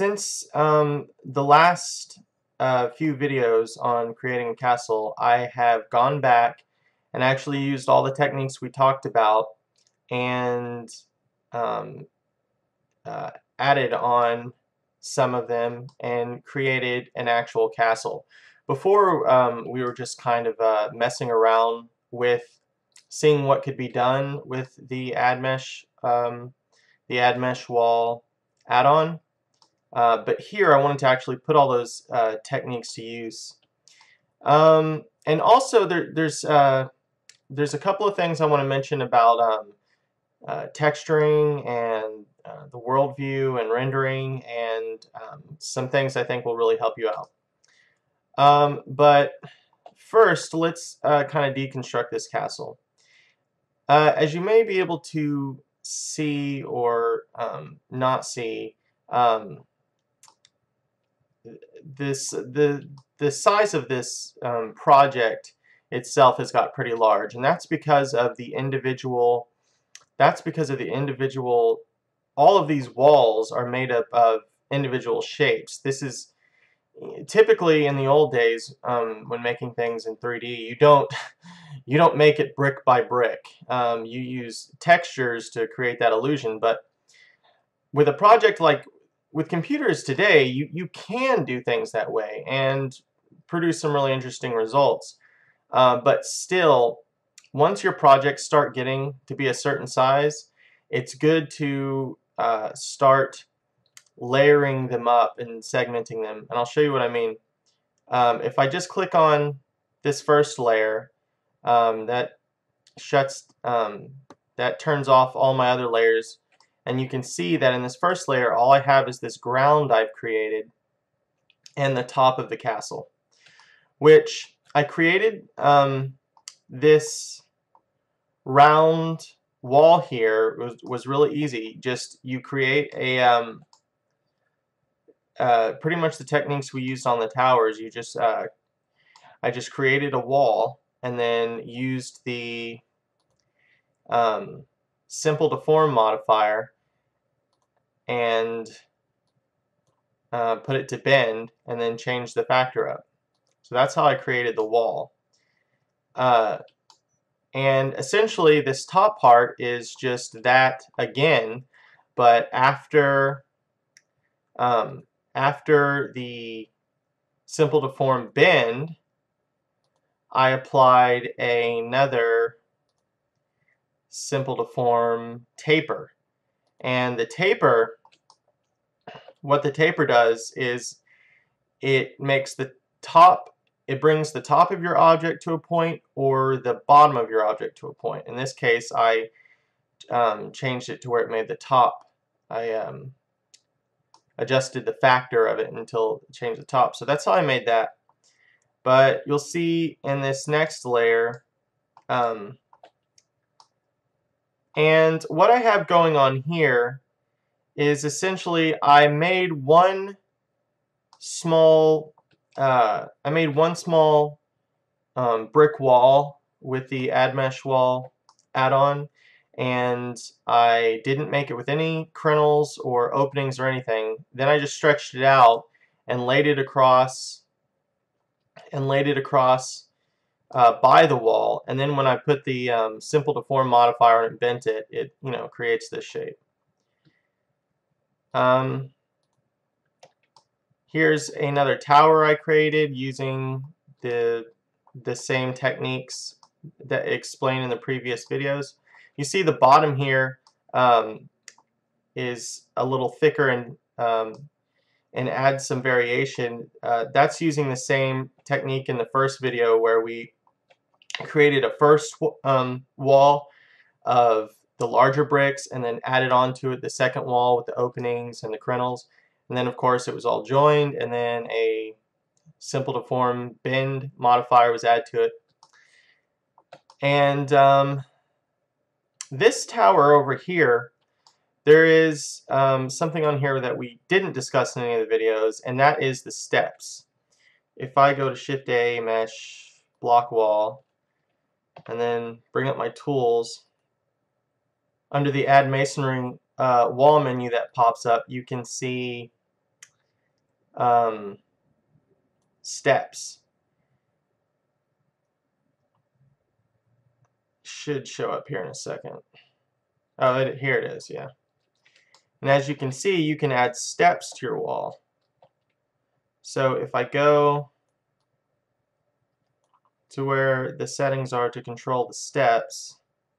Since the last few videos on creating a castle, I have gone back and actually used all the techniques we talked about and um, uh, added on some of them and created an actual castle. Before we were just kind of messing around with seeing what could be done with the Add Mesh wall add-on. But here I wanted to actually put all those techniques to use. And also there's a couple of things I want to mention about texturing and the world view and rendering, and some things I think will really help you out. But first, let's kind of deconstruct this castle. As you may be able to see or not see, the size of this project itself has got pretty large, and that's because of the individual. All of these walls are made up of individual shapes. This is typically in the old days when making things in 3D. You don't make it brick by brick. You use textures to create that illusion, but with a project like with computers today, you can do things that way and produce some really interesting results. But still, once your projects start getting to be a certain size, it's good to start layering them up and segmenting them. And I'll show you what I mean. If I just click on this first layer, that turns off all my other layers. And you can see that in this first layer, all I have is this ground I've created and the top of the castle, which I created this round wall here was really easy. Just you create a pretty much the techniques we used on the towers. I just created a wall and then used the simple deform modifier and put it to bend and then change the factor up. So that's how I created the wall. And essentially this top part is just that again, but after the simple deform bend, I applied another simple deform taper. And the taper, what the taper does is it brings the top of your object to a point or the bottom of your object to a point. In this case, I changed it to where it made the top. I adjusted the factor of it until it changed the top. So that's how I made that. But you'll see in this next layer, and what I have going on here is essentially I made one small brick wall with the Add Mesh wall add-on, and I didn't make it with any crenels or openings or anything. Then I just stretched it out and laid it across by the wall, and then when I put the simple deform modifier on it and bent it, it creates this shape. Here's another tower I created using the same techniques that explained in the previous videos. You see the bottom here is a little thicker and adds some variation. That's using the same technique in the first video where we created a first wall of the larger bricks and then added onto it the second wall with the openings and the crenels. And then of course it was all joined, and then a simple deform bend modifier was added to it. And this tower over here, there is something on here that we didn't discuss in any of the videos, and that is the steps. If I go to Shift A, Mesh, Block Wall, and then bring up my tools, under the Add Masonry wall menu that pops up, you can see steps. Should show up here in a second. Oh, here it is, yeah. And as you can see, you can add steps to your wall. So if I go to where the settings are to control the steps,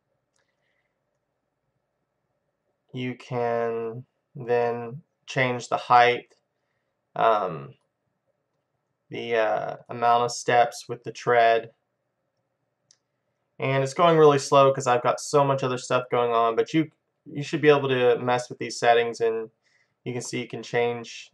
you can then change the height, the amount of steps with the tread. And it's going really slow because I've got so much other stuff going on, but you should be able to mess with these settings, and you can see you can change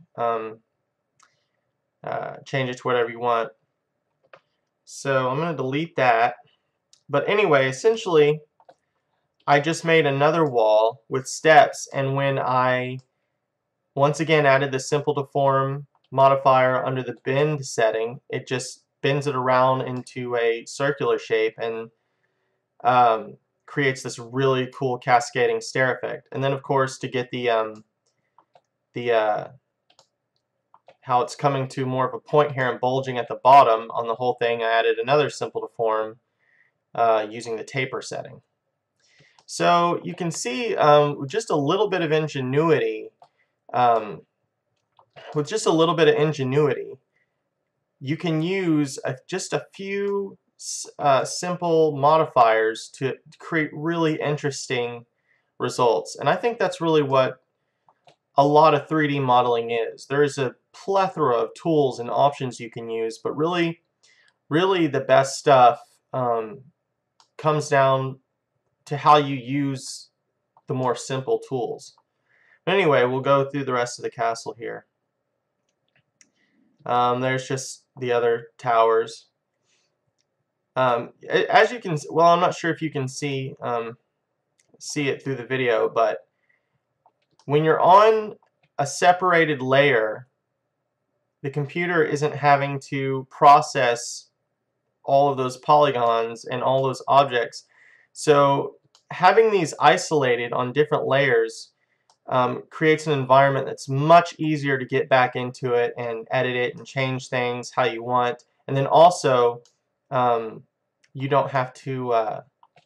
change it to whatever you want. So I'm going to delete that. But anyway, essentially, I just made another wall with steps, and when I once again added the simple to form modifier under the bend setting, it just bends it around into a circular shape and creates this really cool cascading stair effect. And then of course, to get the how it's coming to more of a point here and bulging at the bottom on the whole thing, I added another simple to form using the taper setting. So you can see with just a little bit of ingenuity, you can use just a few simple modifiers to create really interesting results. And I think that's really what a lot of 3D modeling is. There is a plethora of tools and options you can use, but really the best stuff comes down to how you use the more simple tools. But anyway, we'll go through the rest of the castle here. There's just the other towers. As you can, well, I'm not sure if you can see it through the video, but when you're on a separated layer, the computer isn't having to process all of those polygons and all those objects. So having these isolated on different layers creates an environment that's much easier to get back into it and edit it and change things how you want. And then also, you don't have to,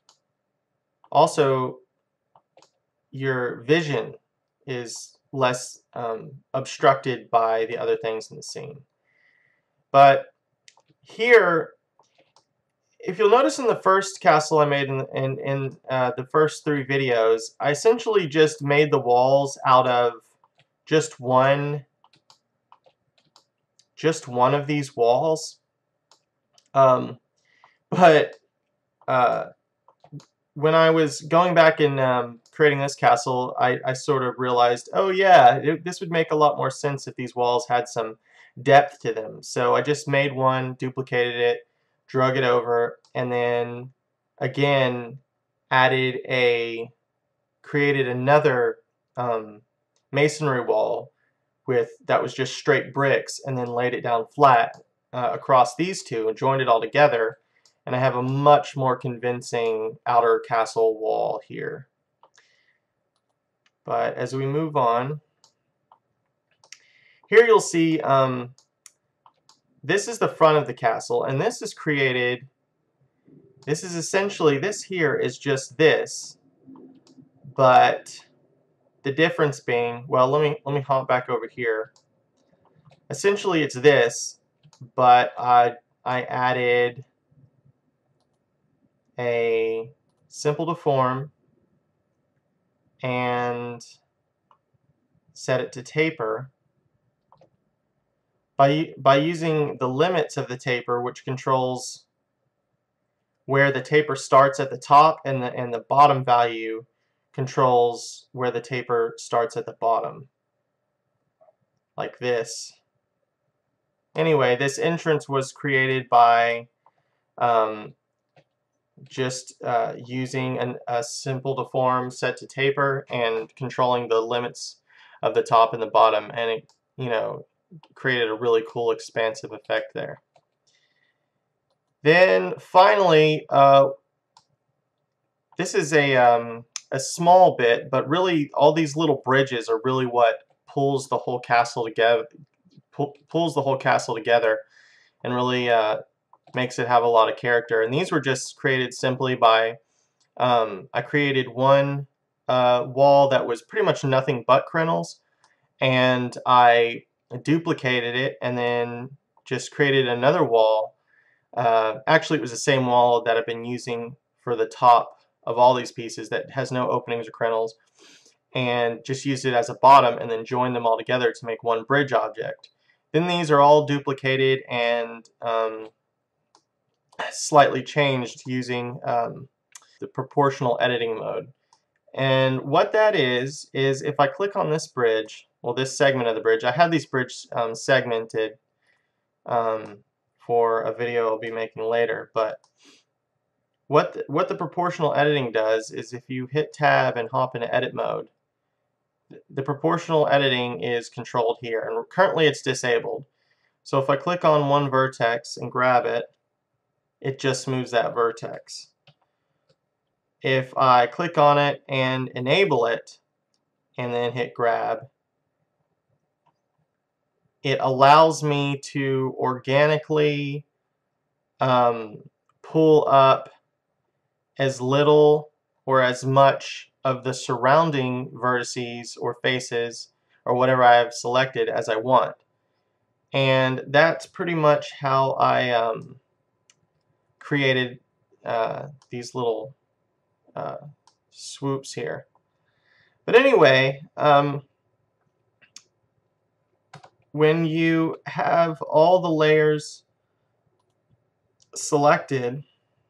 also your vision is less obstructed by the other things in the scene. But here, if you'll notice in the first castle I made in the first 3 videos, I essentially just made the walls out of just one of these walls. But when I was going back and creating this castle, I sort of realized, oh yeah, this would make a lot more sense if these walls had some depth to them. So I just made one, duplicated it, drug it over, and then again created another masonry wall that was just straight bricks, and then laid it down flat across these two and joined it all together. And I have a much more convincing outer castle wall here. But as we move on, here you'll see this is the front of the castle, and this is created, this is essentially, this here is just this, but the difference being, well, let me hop back over here. Essentially it's this, but I added a simple to form and set it to taper by using the limits of the taper, which controls where the taper starts at the top, and the bottom value controls where the taper starts at the bottom, like this. Anyway, this entrance was created by just using a simple to form set to taper and controlling the limits of the top and the bottom, and it, you know, created a really cool expansive effect there. Then finally, this is a small bit, but really all these little bridges are really what pulls the whole castle pulls the whole castle together and really makes it have a lot of character. And these were just created simply by I created one wall that was pretty much nothing but crenels, and I duplicated it and then just created another wall. Actually, it was the same wall that I've been using for the top of all these pieces that has no openings or crenels, and just used it as a bottom and then joined them all together to make one bridge object. Then these are all duplicated and slightly changed using the proportional editing mode. And what that is if I click on this bridge, well, this segment of the bridge, I have these bridges segmented for a video I'll be making later, but what the proportional editing does is if you hit tab and hop into edit mode, the proportional editing is controlled here, and currently it's disabled. So if I click on one vertex and grab it, it just moves that vertex. If I click on it and enable it and then hit grab, it allows me to organically pull up as little or as much of the surrounding vertices or faces or whatever I have selected as I want. And that's pretty much how I created these little swoops here. But anyway, when you have all the layers selected,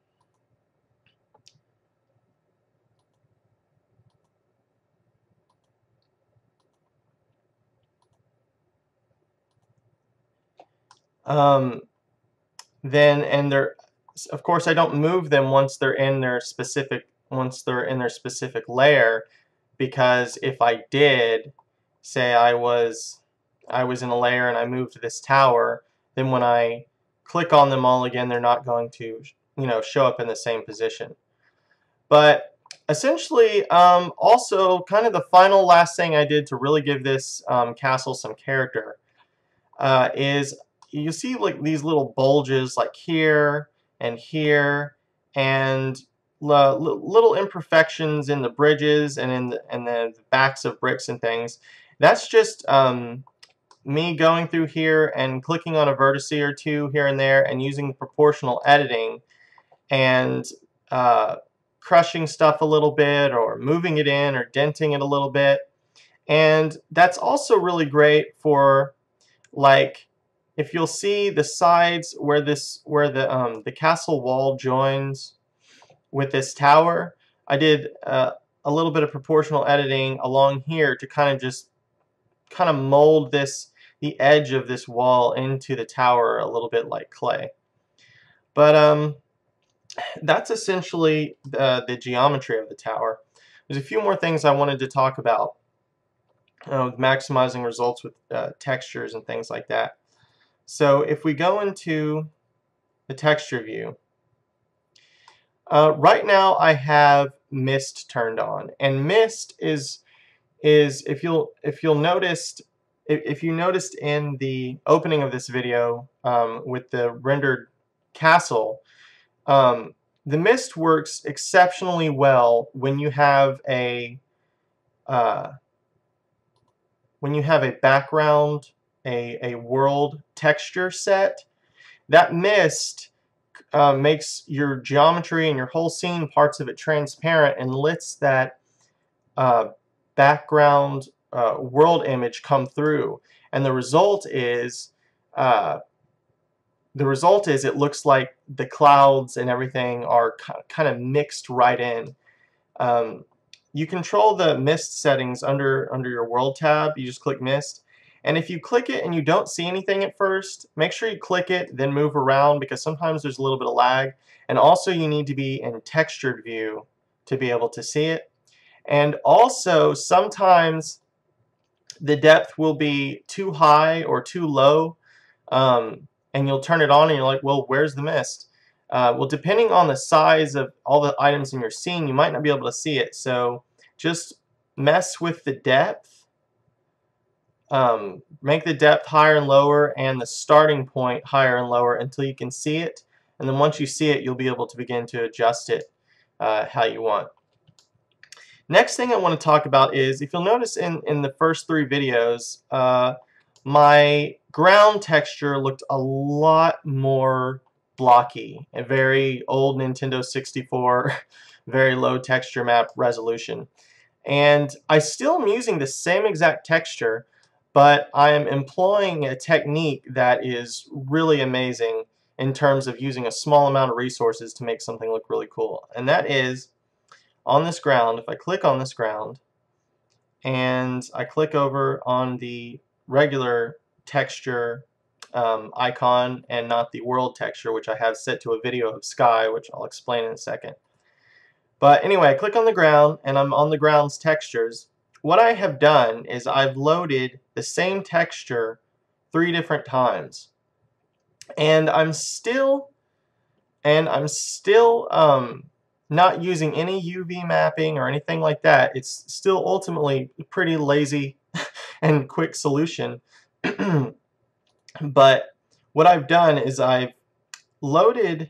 then, and they're, of course I don't move them once they're in their specific layer, because if I did, say I was in a layer and I moved this tower, then when I click on them all again, they're not going to, show up in the same position. But essentially, also kind of the final last thing I did to really give this castle some character is you see like these little bulges like here and here, and little imperfections in the bridges and in the backs of bricks and things. That's just me going through here and clicking on a vertex or two here and there and using proportional editing and crushing stuff a little bit or moving it in or denting it a little bit. And that's also really great for, like, if you'll see the sides where the castle wall joins with this tower, I did a little bit of proportional editing along here to kind of mold the edge of this wall into the tower a little bit like clay. But that's essentially the geometry of the tower. There's a few more things I wanted to talk about, maximizing results with textures and things like that. So if we go into the texture view, right now I have mist turned on, and mist is if you noticed in the opening of this video with the rendered castle, the mist works exceptionally well when you have a background, a world texture set. That mist makes your geometry and your whole scene, parts of it, transparent and lets that background world image come through. And the result is it looks like the clouds and everything are kind of mixed right in. You control the mist settings under your world tab. You just click mist. And if you click it and you don't see anything at first, make sure you click it, then move around, because sometimes there's a little bit of lag. And also you need to be in textured view to be able to see it. And also sometimes the depth will be too high or too low, and you'll turn it on and you're like, well, where's the mist? Well, depending on the size of all the items in your scene, you might not be able to see it. So just mess with the depth make the depth higher and lower and the starting point higher and lower until you can see it. And then once you see it, you'll be able to begin to adjust it how you want. Next thing I want to talk about is, if you'll notice in the first 3 videos, my ground texture looked a lot more blocky, a very old Nintendo 64, very low texture map resolution. And I still am using the same exact texture, but I am employing a technique that is really amazing in terms of using a small amount of resources to make something look really cool. And that is, on this ground, if I click on this ground and I click over on the regular texture icon and not the world texture, which I have set to a video of sky, which I'll explain in a second. But anyway, I click on the ground and I'm on the ground's textures. What I have done is I've loaded the same texture 3 different times. And I'm still not using any UV mapping or anything like that. It's still ultimately a pretty lazy and quick solution. But what I've done is I've loaded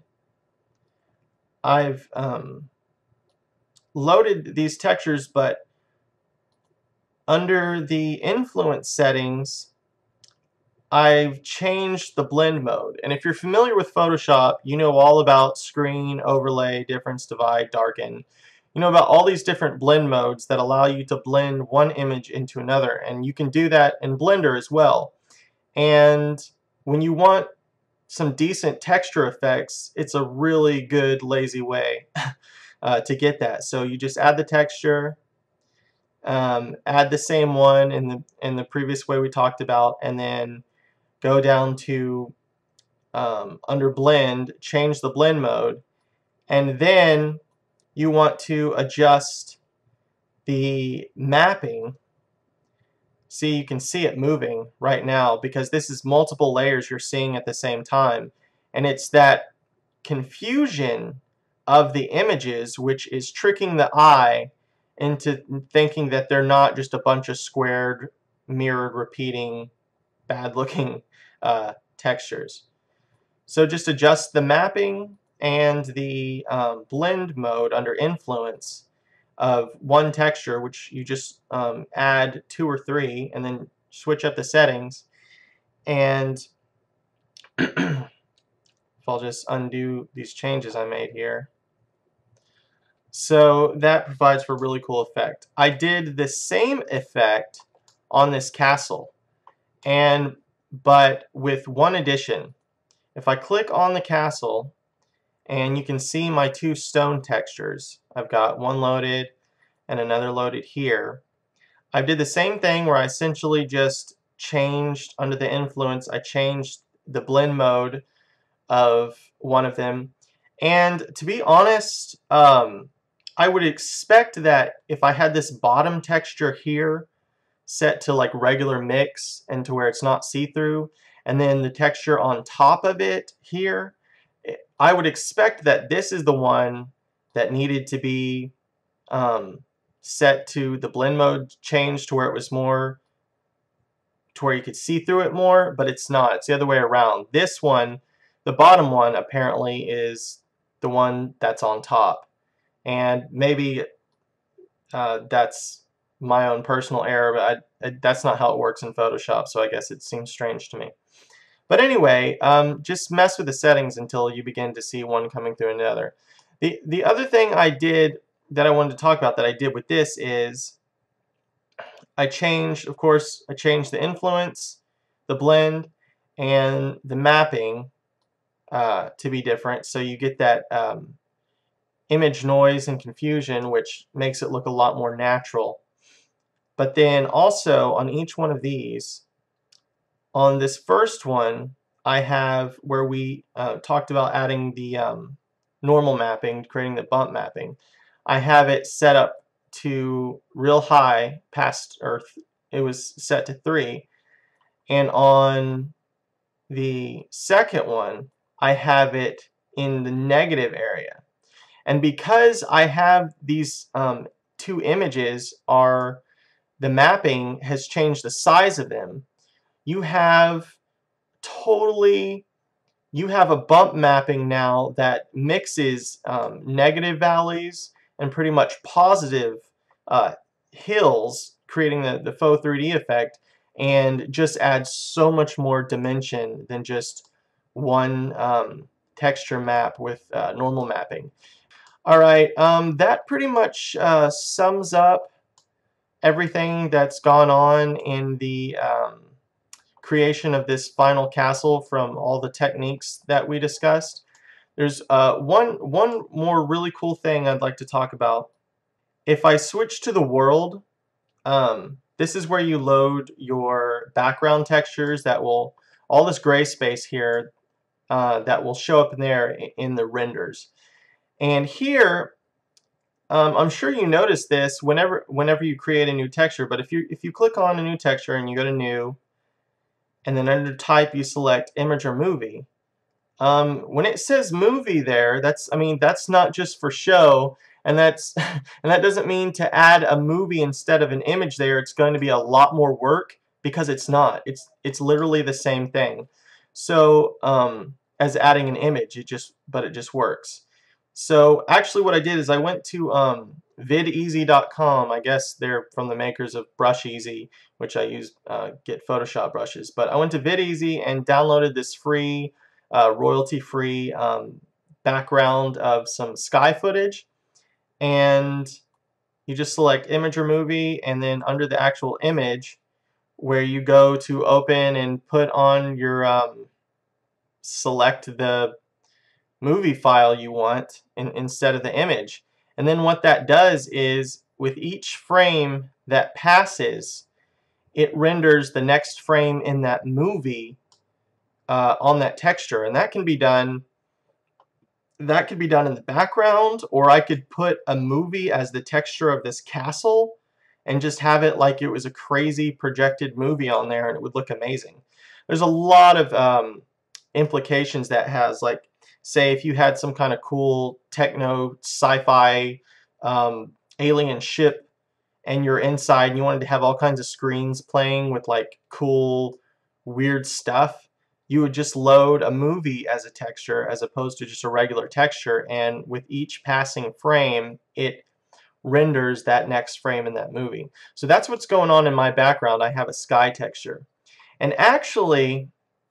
these textures, but under the influence settings, I've changed the blend mode. And if you're familiar with Photoshop, you know all about screen, overlay, difference, divide, darken. You know about all these different blend modes that allow you to blend one image into another. And you can do that in Blender as well. And when you want some decent texture effects, it's a really good lazy way to get that. So you just add the texture, add the same one in the previous way we talked about, and then go down to under blend, change the blend mode, and then you want to adjust the mapping. See, you can see it moving right now because this is multiple layers you're seeing at the same time, and it's that confusion of the images which is tricking the eye into thinking that they're not just a bunch of squared, mirrored, repeating, bad looking textures. So just adjust the mapping and the blend mode under influence of one texture, which you just add 2 or 3 and then switch up the settings. And if I'll just undo these changes I made here. So that provides for a really cool effect. I did the same effect on this castle, but with one addition. If I click on the castle, and you can see my 2 stone textures. I've got one loaded and another loaded here. I did the same thing where I essentially just changed, under the influence, I changed the blend mode of one of them. And to be honest, I would expect that if I had this bottom texture here set to like regular mix and to where it's not see-through, and then the texture on top of it here, I would expect that this is the one that needed to be set to the blend mode change to where it was more, to where you could see through it more, but it's not. It's the other way around. This one, the bottom one, apparently is the one that's on top. And maybe that's my own personal error, but that's not how it works in Photoshop, so I guess it seems strange to me. But anyway, just mess with the settings until you begin to see one coming through another. The other thing I did that I wanted to talk about that I did with this is I changed, of course, I changed the influence, the blend, and the mapping to be different, so you get that image noise and confusion, which makes it look a lot more natural. But then also on each one of these, on this first one, I have where we talked about adding the normal mapping, creating the bump mapping. I have it set up to real high past Earth. It was set to 3. And on the second one, I have it in the negative area. And because I have these 2 images are the mapping has changed the size of them. You have totally, you have a bump mapping now that mixes negative valleys and pretty much positive uh, hills, creating the faux 3D effect, and just adds so much more dimension than just one texture map with normal mapping. All right, that pretty much sums up everything that's gone on in the creation of this final castle from all the techniques that we discussed. There's one more really cool thing I'd like to talk about. If I switch to the world, this is where you load your background textures that will, all this gray space here, that will show up in there in the renders. And here, I'm sure you notice this whenever you create a new texture, but if you click on a new texture and you go to new, and then under type you select image or movie, when it says movie there, that's not just for show, and that's and that doesn't mean to add a movie instead of an image there. It's going to be a lot more work, because it's not. It's literally the same thing. So as adding an image, it just works. So actually what I did is I went to videasy.com. I guess they're from the makers of BrushEasy, which I use get Photoshop brushes. But I went to VidEasy and downloaded this free, royalty-free background of some sky footage. And you just select image or movie, and then under the actual image, where you go to open and put on your, select the movie file you want instead of the image. And then what that does is, with each frame that passes, it renders the next frame in that movie on that texture. And that can be done, that could be done in the background, or I could put a movie as the texture of this castle and just have it like it was a crazy projected movie on there, and it would look amazing. There's a lot of implications that has, like, say if you had some kind of cool techno sci-fi alien ship and you're inside and you wanted to have all kinds of screens playing with like cool weird stuff, you would just load a movie as a texture as opposed to just a regular texture, and with each passing frame it renders that next frame in that movie. So that's what's going on in my background. I have a sky texture. And actually,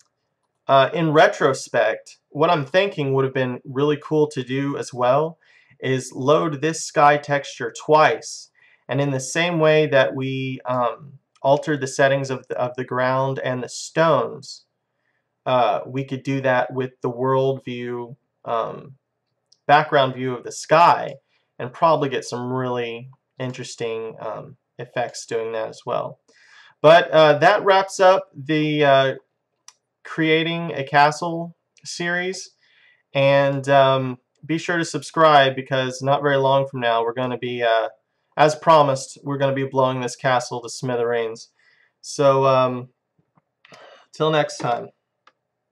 in retrospect, what I'm thinking would have been really cool to do as well is load this sky texture twice. And in the same way that we altered the settings of the ground and the stones, we could do that with the world view, background view of the sky, and probably get some really interesting effects doing that as well. But that wraps up the creating a castle series, and be sure to subscribe, because not very long from now we're going to be, as promised, we're going to be blowing this castle to smithereens. So till next time.